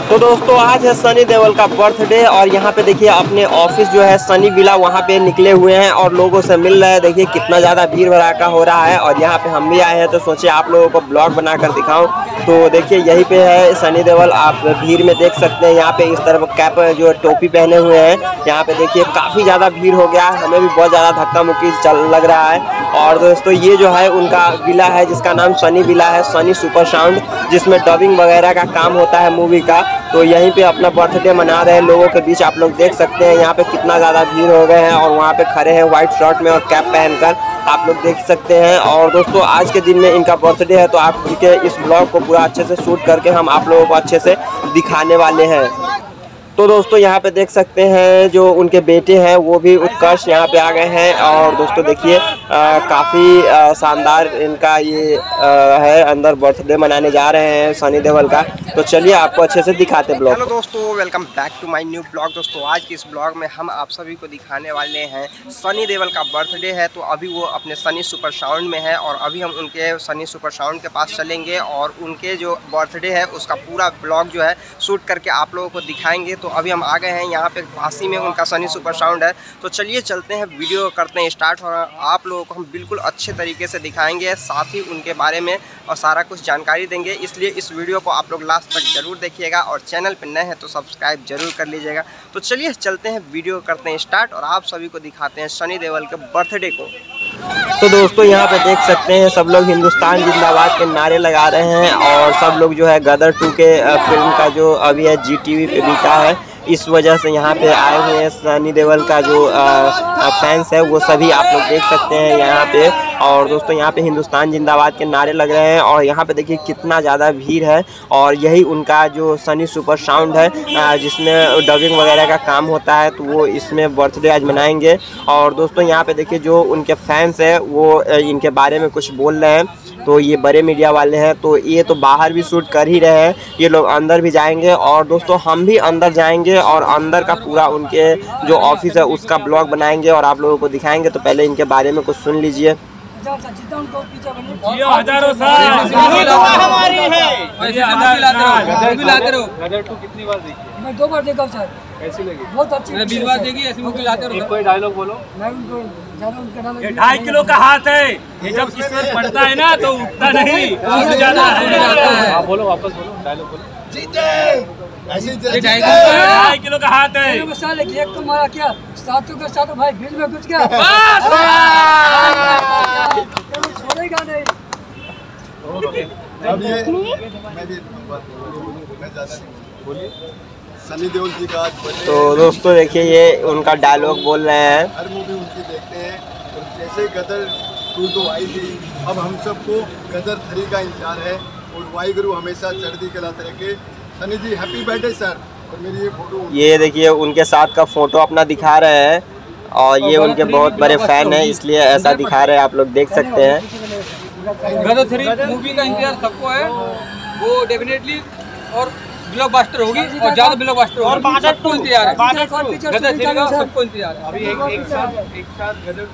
तो दोस्तों आज है सनी देओल का बर्थडे और यहाँ पे देखिए अपने ऑफिस जो है सनी विला वहाँ पे निकले हुए हैं और लोगों से मिल रहे हैं। देखिए कितना ज़्यादा भीड़ भड़ाका हो रहा है और यहाँ पे हम भी आए हैं तो सोचे आप लोगों को ब्लॉग बनाकर दिखाऊं। तो देखिए यहीं पे है सनी देओल, आप भीड़ में देख सकते हैं। यहाँ पे इस तरफ कैप जो टोपी पहने हुए हैं। यहाँ पे देखिए काफ़ी ज़्यादा भीड़ हो गया, हमें भी बहुत ज़्यादा धक्का मुक्की लग रहा है। और दोस्तों ये जो है उनका विला है जिसका नाम सनी विला है, सनी सुपर साउंड, जिसमें डबिंग वगैरह का काम होता है मूवी का। तो यहीं पे अपना बर्थडे मना रहे हैं लोगों के बीच। आप लोग देख सकते हैं यहाँ पे कितना ज़्यादा भीड़ हो गए हैं और वहाँ पे खड़े हैं व्हाइट शर्ट में और कैप पहनकर, आप लोग देख सकते हैं। और दोस्तों आज के दिन में इनका बर्थडे है तो आप के इस ब्लॉग को पूरा अच्छे से शूट करके हम आप लोगों को अच्छे से दिखाने वाले हैं। तो दोस्तों यहाँ पे देख सकते हैं जो उनके बेटे हैं वो भी उत्कर्ष यहाँ पे आ गए हैं। और दोस्तों देखिए काफ़ी शानदार इनका ये है, अंदर बर्थडे मनाने जा रहे हैं सनी देओल का। तो चलिए आपको अच्छे से दिखाते ब्लॉग। हेलो दोस्तों, welcome back to my new blog. दोस्तों आज के इस ब्लॉग में हम आप सभी को दिखाने वाले हैं सनी देओल का बर्थडे है। तो अभी वो अपने सनी सुपर साउंड में है और अभी हम उनके सनी सुपर साउंड के पास चलेंगे और उनके जो बर्थडे है उसका पूरा ब्लॉग जो है शूट करके आप लोगों को दिखाएंगे। तो अभी हम आ गए हैं यहाँ पे, पास ही में उनका सनी सुपर साउंड है। तो चलिए चलते हैं, वीडियो करते हैं स्टार्ट। और आप लोगों को हम बिल्कुल अच्छे तरीके से दिखाएंगे, साथ ही उनके बारे में और सारा कुछ जानकारी देंगे। इसलिए इस वीडियो को आप लोग लास्ट तक जरूर देखिएगा और चैनल पर नए हैं तो सब्सक्राइब जरूर कर लीजिएगा। तो चलिए चलते हैं, वीडियो करते हैं स्टार्ट और आप सभी को दिखाते हैं सनी देओल के बर्थडे को। तो दोस्तों यहाँ पे देख सकते हैं सब लोग हिंदुस्तान जिंदाबाद के नारे लगा रहे हैं और सब लोग जो है गदर 2 के फिल्म का जो अभी है GTV पे बिका है, इस वजह से यहाँ पे आए हुए हैं सनी देओल का जो फैंस है वो सभी आप लोग देख सकते हैं यहाँ पे। और दोस्तों यहाँ पे हिंदुस्तान जिंदाबाद के नारे लग रहे हैं और यहाँ पे देखिए कितना ज़्यादा भीड़ है। और यही उनका जो सनी सुपर साउंड है जिसमें डबिंग वगैरह का काम होता है, तो वो इसमें बर्थडे आज मनाएंगे। और दोस्तों यहाँ पे देखिए जो उनके फैंस हैं वो इनके बारे में कुछ बोल रहे हैं। तो ये बड़े मीडिया वाले हैं, तो ये तो बाहर भी शूट कर ही रहे हैं, ये लोग अंदर भी जाएंगे। और दोस्तों हम भी अंदर जाएंगे और अंदर का पूरा उनके जो ऑफिस है उसका ब्लॉग बनाएंगे और आप लोगों को दिखाएंगे। तो पहले इनके बारे में कुछ सुन लीजिए। हजारों साल हमारी है। कितनी बार देखी? मैं 2 बार देखा सर। कैसी लगी? बहुत अच्छी। 20 बार देखी। ऐसी मूवी लाते रहो। कोई डायलॉग बोलो। मैं उनको ये 2.5 किलो का हाथ है, ये जब किस्मत पड़ता है ना तो उठता नहीं, उठ जाता है। बोलो, वापस बोलो, डायलॉग बोलो। ऐसे 2.5 किलो का हाथ है। एक तो मारा क्या, साथों के साथ भाई भीड़ में घुस गया, छोड़ेगा नहीं। अब ये मैं भी बोलिए सनी देओल जी का आज बर्थडे। तो दोस्तों देखिए ये उनका डायलॉग बोल रहे हैं। हर मूवी उनकी देखते हैं और जैसे गदर 2 तो आई थी, अब हम सबको गदर 3 का इंतजार है और वाहिगुरु हमेशा चढ़ती कलाते रखे। Sunny ji happy birthday sir. और मेरी ये फोटो, ये देखिए उनके साथ का फोटो अपना दिखा रहे हैं और ये उनके बहुत बड़े फैन हैं, इसलिए ऐसा दिखा रहे हैं, आप लोग देख सकते हैं। गदर 3 मूवी का इंतजार सबको है, वो डेफिनेटली और ब्लॉकबस्टर होगी और ज्यादा ब्लॉकबस्टर होगी। और सबको इंतजार है, गदर 3 का सबको इंतजार है। अभी एक साथ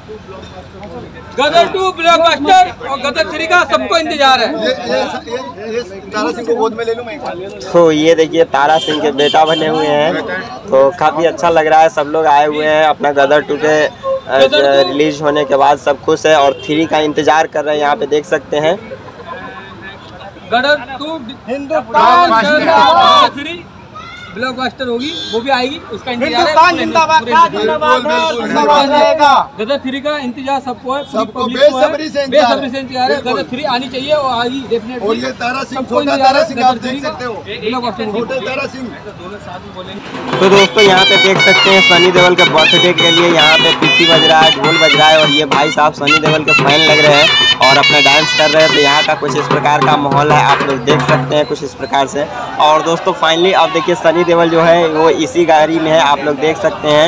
गदर 2 ब्लॉकबस्टर और गदर 3 का सबको इंतजार है। ये तारा सिंह को गोद में ले लूं मैं। तो ये देखिए तारा सिंह के बेटा बने हुए हैं, तो काफ़ी अच्छा लग रहा है। सब लोग आए हुए हैं अपना गदर 2 के रिलीज होने के बाद, सब खुश है और 3 का इंतजार कर रहे हैं, यहाँ पे देख सकते हैं। गदर 2 हिंदुस्तान 3 ब्लॉकबस्टर होगी, वो भी आएगी, उसका इंतजार है। गदर 3 का इंतजार सबको है, सबको बेसब्री से इंतजार है। गदर 3 आनी चाहिए और आएगी डेफिनेटली। और ये तारा सिंह, छोटा तारा सिंह आप देख सकते हो, छोटे तारा सिंह। तो दोस्तों यहाँ पे देख सकते हैं सनी देओल के बर्थडे के लिए यहाँ पे पीछे बज रहा है, ढोल बज रहा है और ये भाई साहब सनी देओल के फैन लग रहे हैं और अपना डांस कर रहे हैं। तो यहाँ का कुछ इस प्रकार का माहौल है, आप लोग देख सकते हैं कुछ इस प्रकार से। और दोस्तों फाइनली अब देखिए सनी देओल जो है वो इसी गाड़ी में है, आप लोग देख सकते हैं।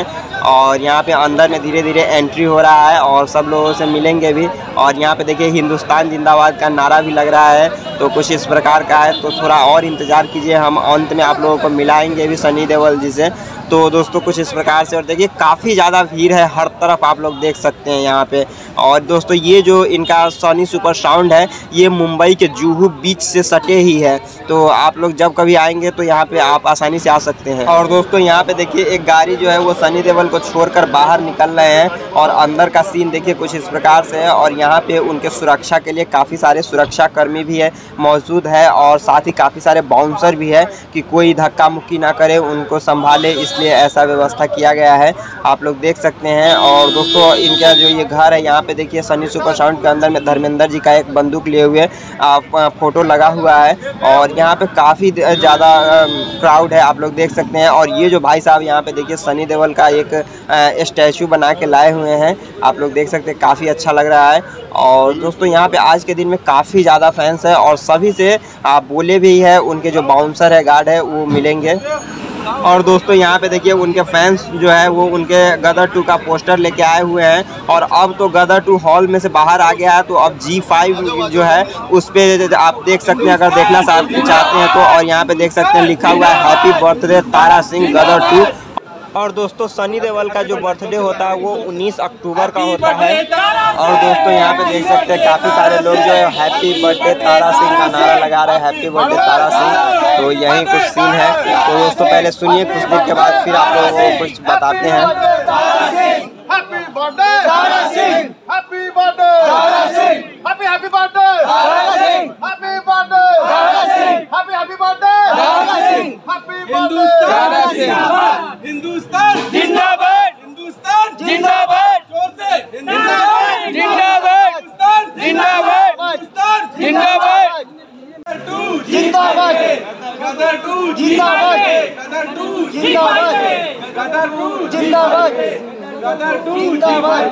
और यहाँ पे अंदर में धीरे धीरे एंट्री हो रहा है और सब लोगों से मिलेंगे भी। और यहाँ पे देखिए हिंदुस्तान जिंदाबाद का नारा भी लग रहा है, तो कुछ इस प्रकार का है। तो थोड़ा और इंतज़ार कीजिए, हम अंत में आप लोगों को मिलाएंगे भी सनी देओल जी से। तो दोस्तों कुछ इस प्रकार से, और देखिए काफ़ी ज़्यादा भीड़ है हर तरफ, आप लोग देख सकते हैं यहाँ पे। और दोस्तों ये जो इनका सनी सुपर साउंड है ये मुंबई के जुहू बीच से सटे ही है, तो आप लोग जब कभी आएंगे तो यहाँ पे आप आसानी से आ सकते हैं। और दोस्तों यहाँ पे देखिए एक गाड़ी जो है वो सनी देओल को छोड़कर बाहर निकल रहे हैं और अंदर का सीन देखिए कुछ इस प्रकार से है। और यहाँ पे उनके सुरक्षा के लिए काफ़ी सारे सुरक्षा कर्मी भी है मौजूद है, और साथ ही काफ़ी सारे बाउंसर भी है कि कोई धक्का मुक्की ना करे, उनको संभाले, इसलिए ऐसा व्यवस्था किया गया है, आप लोग देख सकते हैं। और दोस्तों इनका जो ये घर है यहाँ पे देखिए सनी सुपर साउंड के अंदर में धर्मेंद्र जी का एक बंदूक लिए हुए फोटो लगा हुआ है, और यहाँ पे काफ़ी ज़्यादा क्राउड है, आप लोग देख सकते हैं। और ये जो भाई साहब यहाँ पे देखिए सनी देओल का एक स्टैचू बना के लाए हुए हैं, आप लोग देख सकते हैं, काफ़ी अच्छा लग रहा है। और दोस्तों यहाँ पे आज के दिन में काफ़ी ज़्यादा फैंस है, और सभी से आप बोले भी है, उनके जो बाउंसर है गार्ड है वो मिलेंगे। और दोस्तों यहाँ पे देखिए उनके फैंस जो है वो उनके गदर 2 का पोस्टर लेके आए हुए हैं, और अब तो गदर 2 हॉल में से बाहर आ गया है, तो अब G5 जो है उस पर आप देख सकते हैं, अगर देखना चाहते हैं तो। और यहाँ पे देख सकते हैं लिखा हुआ है हैप्पी बर्थडे तारा सिंह गदर 2। और दोस्तों सनी देओल का जो बर्थडे होता है वो 19 अक्टूबर का होता है। और दोस्तों यहाँ पे देख सकते हैं काफ़ी सारे लोग जो है हैप्पी बर्थडे तारा सिंह का नारा लगा रहे हैं, हैप्पी बर्थडे तारा सिंह। तो यही कुछ सीन है। तो दोस्तों पहले सुनिए, कुछ देर के बाद फिर आप लोगों को कुछ बताते हैं। Happy birthday Tara Singh, happy birthday Tara Singh, happy birthday Tara Singh, happy birthday Tara Singh, happy birthday Tara Singh, happy Hindustan Hindustan जिंदाबाद, हिंदुस्तान जिंदाबाद, जोर से हिंदुस्तान जिंदाबाद, हिंदुस्तान जिंदाबाद, हिंदुस्तान जिंदाबाद, जिंदाबाद, गदर 2 जिंदाबाद, गदर 2 जिंदाबाद, गदर 2 जिंदाबाद, गदर 2 जिंदाबाद,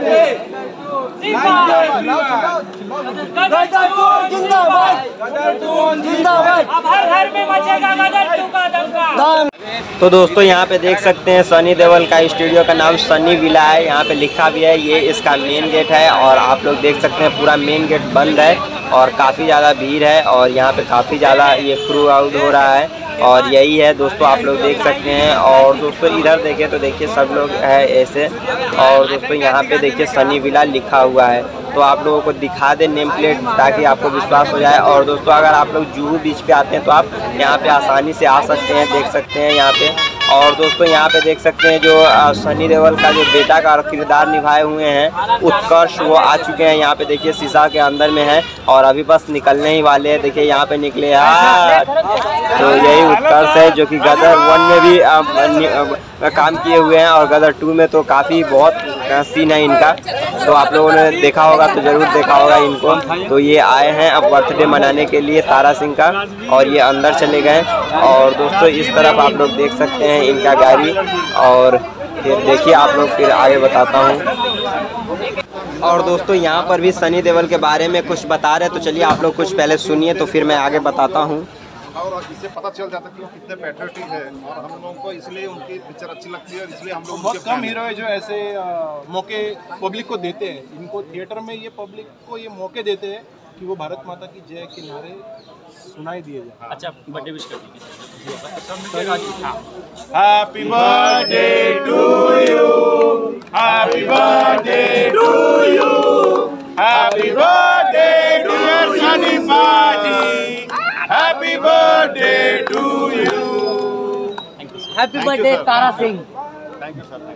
जिंदाबाद। अब हर घर में मचेगा गदर 2 का दंगा। तो दोस्तों यहाँ पे देख सकते हैं सनी देओल का स्टूडियो का नाम सनी विला है, यहाँ पे लिखा भी है, ये इसका मेन गेट है। और आप लोग देख सकते हैं पूरा मेन गेट बंद है और काफ़ी ज़्यादा भीड़ है, और यहाँ पे काफ़ी ज़्यादा ये क्रू आउट हो रहा है। और यही है दोस्तों, आप लोग देख सकते हैं। और दोस्तों इधर देखें तो देखिए सब लोग है ऐसे। और दोस्तों यहाँ पे देखिए सनी विला लिखा हुआ है, तो आप लोगों को दिखा दें नेम प्लेट ताकि आपको विश्वास हो जाए। और दोस्तों अगर आप लोग जुहू बीच पे आते हैं तो आप यहाँ पे आसानी से आ सकते हैं, देख सकते हैं यहाँ पे। और दोस्तों यहाँ पे देख सकते हैं जो सनी देओल का जो बेटा का किरदार निभाए हुए हैं उत्कर्ष, वो आ चुके हैं। यहाँ पे देखिए शीशा के अंदर में है और अभी बस निकलने ही वाले हैं, देखिए यहाँ पे निकले यार। तो यही उत्कर्ष है जो कि गदर 1 में भी काम किए हुए हैं, और गदर 2 में तो काफ़ी बहुत सीन है इनका, तो आप लोगों ने देखा होगा, तो ज़रूर देखा होगा इनको। तो ये आए हैं अब बर्थडे मनाने के लिए तारा सिंह का, और ये अंदर चले गए। और दोस्तों इस तरफ आप लोग देख सकते हैं इनका गाड़ी, और फिर देखिए आप लोग, फिर आगे बताता हूँ। और दोस्तों यहाँ पर भी सनी देओल के बारे में कुछ बता रहे हैं, तो चलिए आप लोग कुछ पहले सुनिए, तो फिर मैं आगे बताता हूँ। और इससे पता चल जाता है कि वो कितने पैट्रियोटिक है, और हम लोगों को इसलिए उनकी पिक्चर अच्छी लगती है, और इसलिए हम लोग बहुत कम हीरो है जो ऐसे मौके पब्लिक को देते हैं। इनको थिएटर में ये पब्लिक को ये मौके देते हैं कि वो भारत माता की जय के नारे सुनाई दिए जाए। अच्छा बर्थडे विश कर दीजिए। Happy birthday to you, happy birthday to you, happy birthday dear Sunny paaji, happy birthday to you, happy birthday Tara Singh. Thank you sir.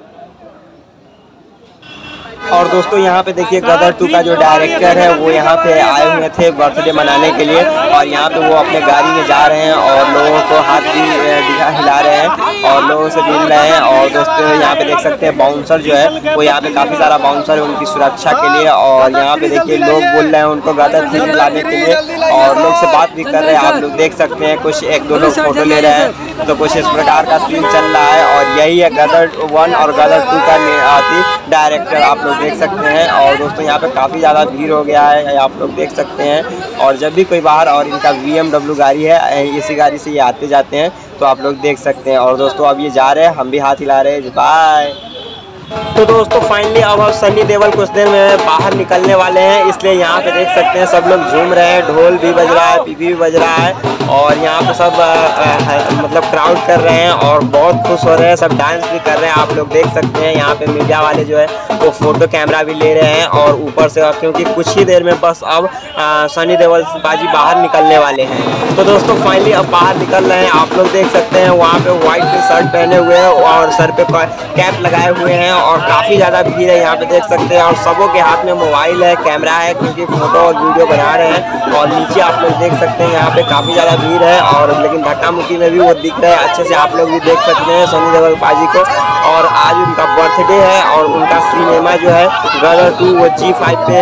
और दोस्तों यहाँ पे देखिए गदर 2 का जो डायरेक्टर है वो यहाँ पे आए हुए थे बर्थडे मनाने के लिए, और यहाँ पे वो अपने गाड़ी में जा रहे हैं और लोगों को हाथ भी हिला रहे हैं और लोगों से मिल रहे हैं। और दोस्तों यहाँ पे देख सकते हैं बाउंसर जो है वो यहाँ पे काफ़ी सारा बाउंसर है उनकी सुरक्षा के लिए, और यहाँ पे देखिए लोग बोल रहे हैं उनको गदर 3 लाने के लिए, और लोग से बात भी कर रहे हैं, आप लोग देख सकते हैं। कुछ 1-2 लोग फोटो ले रहे हैं, तो कुछ इस प्रकार का सीन चल रहा है। और यही है गदर 1 और गदर 2 का डायरेक्टर, आप लोग देख सकते हैं। और दोस्तों यहाँ पे काफ़ी ज़्यादा भीड़ हो गया है, आप लोग देख सकते हैं। और जब भी कोई बाहर, और इनका BMW गाड़ी है, इसी गाड़ी से ये आते जाते हैं, तो आप लोग देख सकते हैं। और दोस्तों अब ये जा रहे हैं, हम भी हाथ हिला रहे हैं, बाय। तो दोस्तों फाइनली अब हम सनी देओल कुछ देर में बाहर निकलने वाले हैं, इसलिए यहाँ पे देख सकते हैं सब लोग झूम रहे हैं, ढोल भी बज रहा है, पीपी भी बज रहा है और यहाँ पे सब मतलब क्राउड कर रहे हैं और बहुत खुश हो रहे हैं, सब डांस भी कर रहे हैं। आप लोग देख सकते हैं यहाँ पे मीडिया वाले जो है वो फोटो कैमरा भी ले रहे हैं और ऊपर से, क्योंकि कुछ ही देर में बस अब सनी देओल पाजी बाहर निकलने वाले हैं। तो दोस्तों फाइनली अब बाहर निकल रहे हैं। आप लोग देख सकते हैं वहाँ पे व्हाइट शर्ट पहने हुए हैं और सर पे कैप लगाए हुए हैं और काफ़ी ज़्यादा भीड़ है, यहाँ पे देख सकते हैं। और सबों के हाथ में मोबाइल है, कैमरा है, क्योंकि फोटो और वीडियो बना रहे हैं। और नीचे आप लोग देख सकते हैं यहाँ पे काफ़ी ज़्यादा भीड़ है और लेकिन धक्का मुक्की में भी वो दिख रहा है अच्छे से, आप लोग भी देख सकते हैं सनी देओल पाजी को। और आज उनका बर्थडे है और उनका सिनेमा जो है गदर 2 वो G5 पे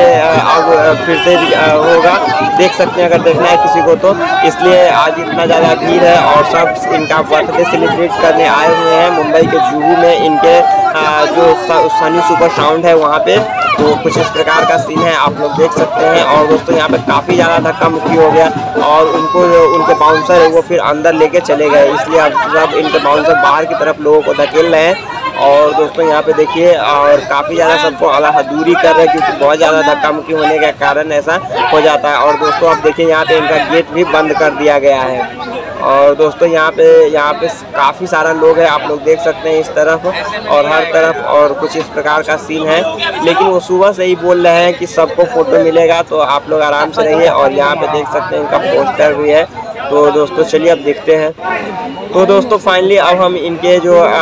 अब फिर से होगा, देख सकते हैं अगर देखना है किसी को तो। इसलिए आज इतना ज़्यादा भीड़ है और सब इनका बर्थडे सेलिब्रेट करने आए हुए हैं मुंबई के जुहू में। इनके जो सनी सुपर साउंड है वहाँ पे, तो कुछ इस प्रकार का सीन है, आप लोग देख सकते हैं। और दोस्तों यहाँ पे काफ़ी ज़्यादा धक्का मुक्की हो गया और उनको उनके बाउंसर है वो फिर अंदर लेके चले गए, इसलिए अब सब इनके बाउंसर बाहर की तरफ लोगों को धकेल रहे हैं। और दोस्तों यहाँ पे देखिए और काफ़ी ज़्यादा सबको दूरी कर रहे हैं, क्योंकि बहुत ज़्यादा धक्का मुक्की होने के कारण ऐसा हो जाता है। और दोस्तों आप देखिए यहाँ पे इनका गेट भी बंद कर दिया गया है। और दोस्तों यहाँ पे काफ़ी सारा लोग है, आप लोग देख सकते हैं इस तरफ और हर तरफ, और कुछ इस प्रकार का सीन है। लेकिन वो सुबह से ही बोल रहे हैं कि सबको फ़ोटो मिलेगा, तो आप लोग आराम से रहिए। और यहाँ पे देख सकते हैं इनका पोस्टर भी है। तो दोस्तों चलिए अब देखते हैं। तो दोस्तों फाइनली अब हम इनके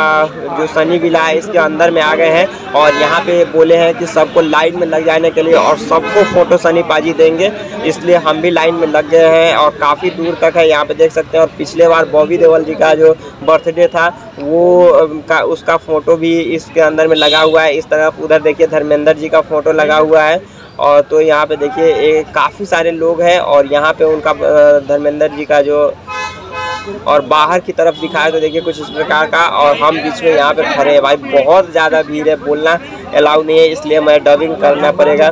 जो सनी विला है इसके अंदर में आ गए हैं और यहाँ पे बोले हैं कि सबको लाइन में लग जाने के लिए और सबको फ़ोटो सनी पाजी देंगे, इसलिए हम भी लाइन में लग गए हैं और काफ़ी दूर तक है, यहाँ पे देख सकते हैं। और पिछले बार बॉबी देओल जी का जो बर्थडे था वो उसका फ़ोटो भी इसके अंदर में लगा हुआ है। इस तरफ उधर देखिए धर्मेंद्र जी का फ़ोटो लगा हुआ है। और तो यहाँ पे देखिए काफ़ी सारे लोग हैं और यहाँ पे उनका धर्मेंद्र जी का जो, और बाहर की तरफ दिखाया तो देखिए कुछ इस प्रकार का। और हम बीच में यहाँ पे खड़े हैं, भाई बहुत ज़्यादा भीड़ है, बोलना अलाउ नहीं है, इसलिए मैं डबिंग करना पड़ेगा,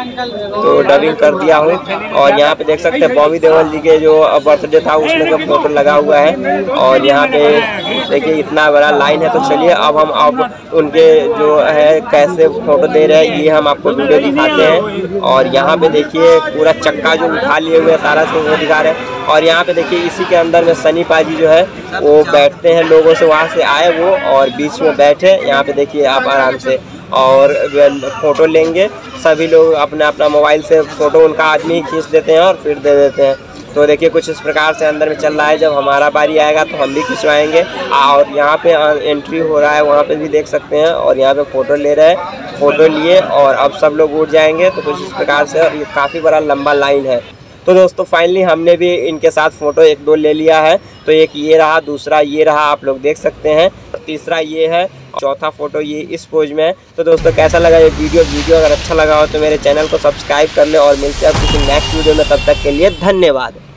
तो डबिंग कर दिया हूँ। और यहाँ पे देख सकते हैं बॉबी देओल जी के जो बर्थडे था उसमें का फोटो लगा हुआ है। और यहाँ पे देखिए इतना बड़ा लाइन है। तो चलिए अब उनके जो है कैसे फ़ोटो दे रहे हैं ये हम आपको वीडियो दिखाते हैं। और यहाँ पे देखिए पूरा चक्का जो उठा लिए हुए सारा से वो दिखा रहे हैं। और यहाँ पे देखिए इसी के अंदर में सनी पाजी जो है वो बैठते हैं, लोगों से वहाँ से आए वो और बीच में बैठे। यहाँ पे देखिए आप आराम से और फ़ोटो लेंगे, सभी लोग अपना अपना मोबाइल से फ़ोटो उनका आदमी ही खींच देते हैं और फिर दे देते हैं। तो देखिए कुछ इस प्रकार से अंदर में चल रहा है। जब हमारा बारी आएगा तो हम भी खिंचवाएंगे। और यहाँ पे एंट्री हो रहा है, वहाँ पे भी देख सकते हैं। और यहाँ पे फ़ोटो ले रहे हैं, फ़ोटो लिए और अब सब लोग उठ जाएंगे। तो कुछ इस प्रकार से ये काफ़ी बड़ा लंबा लाइन है। तो दोस्तों फाइनली हमने भी इनके साथ फ़ोटो 1-2 ले लिया है। तो एक ये रहा, दूसरा ये रहा, आप लोग देख सकते हैं, तीसरा ये है, चौथा फ़ोटो ये इस पोज में है। तो दोस्तों कैसा लगा ये वीडियो अगर अच्छा लगा हो तो मेरे चैनल को सब्सक्राइब कर ले और मिलते हैं किसी नेक्स्ट वीडियो में। तब तक के लिए धन्यवाद।